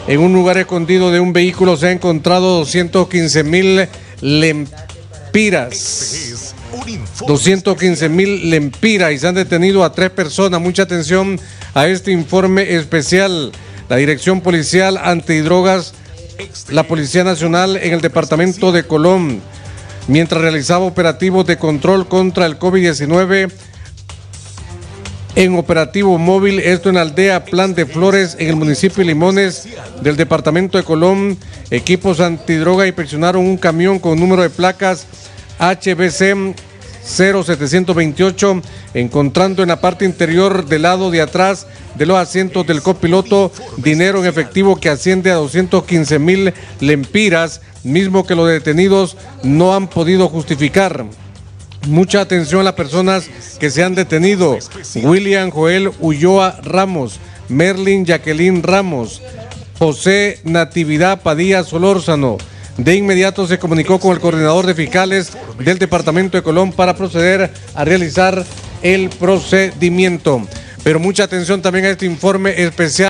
En un lugar escondido de un vehículo se ha encontrado 215,000 lempiras. 215,000 lempiras y se han detenido a 3 personas. Mucha atención a este informe especial. La Dirección Policial Antidrogas, la Policía Nacional en el departamento de Colón, mientras realizaba operativos de control contra el COVID-19 en operativo móvil, esto en la aldea Plan de Flores, en el municipio de Limones del departamento de Colón, equipos antidroga inspeccionaron un camión con número de placas HBC 0728, encontrando en la parte interior del lado de atrás de los asientos del copiloto dinero en efectivo que asciende a 215,000 lempiras, mismo que los detenidos no han podido justificar. Mucha atención a las personas que se han detenido: William Joel Ulloa Ramos, Merlin Jacqueline Ramos, José Natividad Padilla Solórzano. De inmediato se comunicó con el coordinador de fiscales del departamento de Colón para proceder a realizar el procedimiento. Pero mucha atención también a este informe especial.